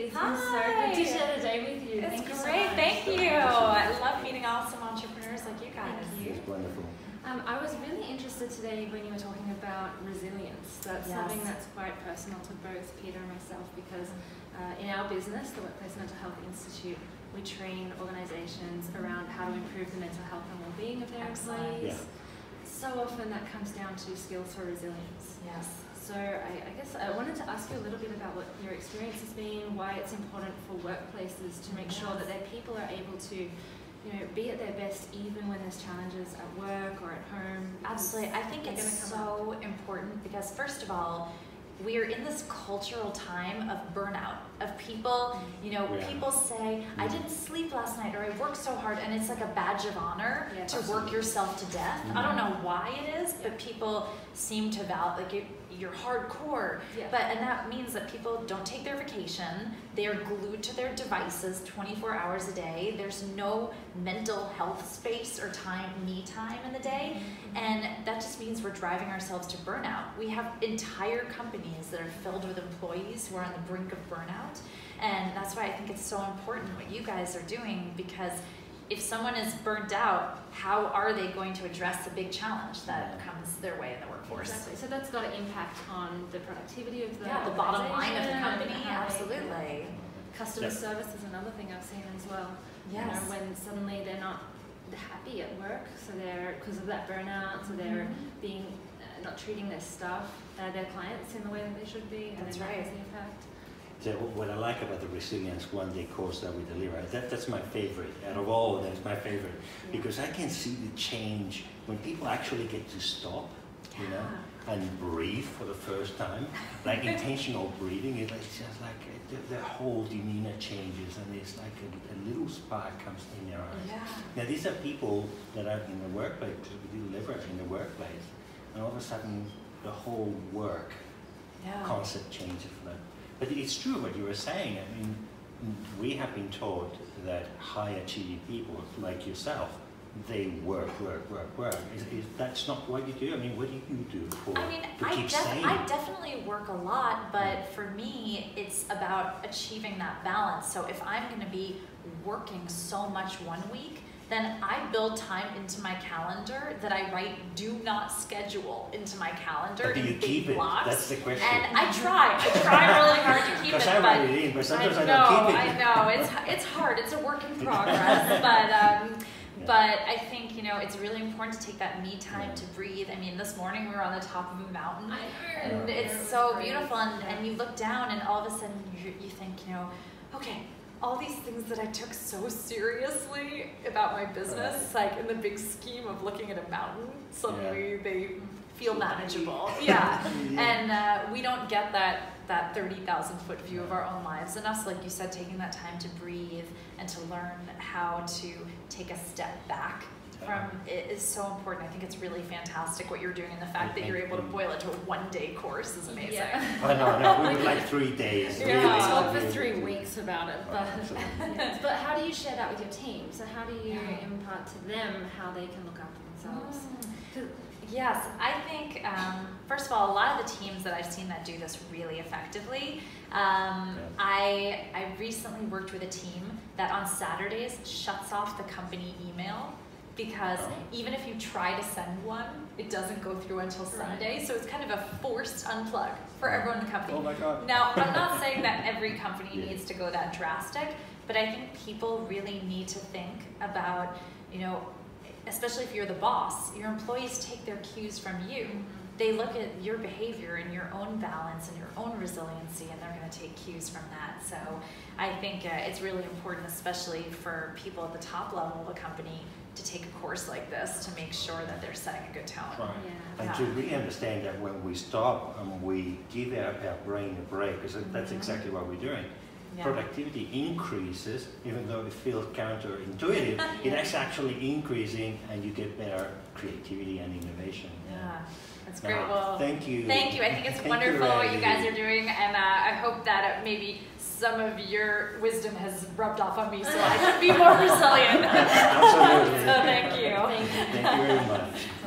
It's been so good to share the day with you. It's Thank you so great. much. Thank you. I love meeting awesome entrepreneurs like you guys. Thank you. It's wonderful. I was really interested today when you were talking about resilience. That's something that's quite personal to both Peter and myself because in our business, the Workplace Mental Health Institute, we train organizations around how to improve the mental health and well-being of their employees. Yeah. So often that comes down to skills for resilience. Yes. So I guess I wanted to ask you a little bit about what your experience has been, why it's important for workplaces to make sure that their people are able to be at their best even when there's challenges at work or at home. Absolutely. I think it's so important because first of all, we're in this cultural time of burnout, of people, people say, I didn't sleep last night or I worked so hard, and it's like a badge of honor to work yourself to death. I don't know why it is, but people seem to value, you're hardcore, and that means that people don't take their vacation, they're glued to their devices 24 hours a day, there's no mental health space or me time in the day, and that just means we're driving ourselves to burnout. We have entire companies that are filled with employees who are on the brink of burnout, and that's why I think it's so important what you guys are doing, because if someone is burnt out, how are they going to address the big challenge that comes their way in the workforce? Exactly. So that's got an impact on the productivity of the the bottom line of the company. Absolutely. Customer service is another thing I've seen as well. Yes. When suddenly they're not happy at work, so they're because of that burnout, so they're being not treating their staff, their clients in the way that they should be, and that's then right. that has the impact. So what I like about the Resilience one-day course that we deliver, that's my favorite. Out of all of them, it's my favorite. Because I can see the change when people actually get to stop, and breathe for the first time. Like intentional breathing, it's just like the whole demeanor changes, and it's like a little spark comes in their eyes. Yeah. Now these are people that are in the workplace, because we deliver in the workplace, and all of a sudden the whole work concept changes for them. But it's true what you were saying. I mean, we have been taught that high-achieving people like yourself, they work. That's not what you do? I mean, what do you do to keep sane? I definitely work a lot, but for me, it's about achieving that balance. So if I'm going to be working so much one week, then I build time into my calendar that I write do not schedule into my calendar in big blocks. That's the question. And I try really hard to keep it. Because I write it in, but sometimes I don't keep it. I know, it's hard, it's a work in progress, but I think, it's really important to take that me time to breathe. I mean, this morning we were on the top of a mountain, and it's so beautiful, and you look down and all of a sudden you think, okay, all these things that I took so seriously about my business, like in the big scheme of looking at a mountain, suddenly they feel manageable. And we don't get that 30,000 foot view of our own lives. And us, like you said, taking that time to breathe and to learn how to take a step back from it is so important. I think it's really fantastic what you're doing, and the fact that you're able to boil it to a one-day course is amazing. No, we would like 3 days. We could talk for 3 weeks about it, but how do you share that with your team? So how do you impart to them how they can look after themselves? Yes, I think, first of all, a lot of the teams that I've seen that do this really effectively, I recently worked with a team that on Saturdays shuts off the company email, because even if you try to send one, it doesn't go through until Sunday. So it's kind of a forced unplug for everyone in the company. Oh my God. Now, I'm not saying that every company needs to go that drastic, but I think people really need to think about, especially if you're the boss, your employees take their cues from you. They look at your behavior and your own balance and your own resiliency, and they're going to take cues from that. So I think it's really important, especially for people at the top level of a company, to take a course like this to make sure that they're setting a good tone. And to really understand that when we stop and we give our brain a break, because that's exactly what we're doing. Productivity increases, even though it feels counterintuitive, it's actually increasing, and you get better creativity and innovation. That's great. Well, thank you. Thank you. I think it's wonderful what you guys are doing, and I hope that maybe some of your wisdom has rubbed off on me so I can be more resilient. Absolutely. So thank you. Thank you very much.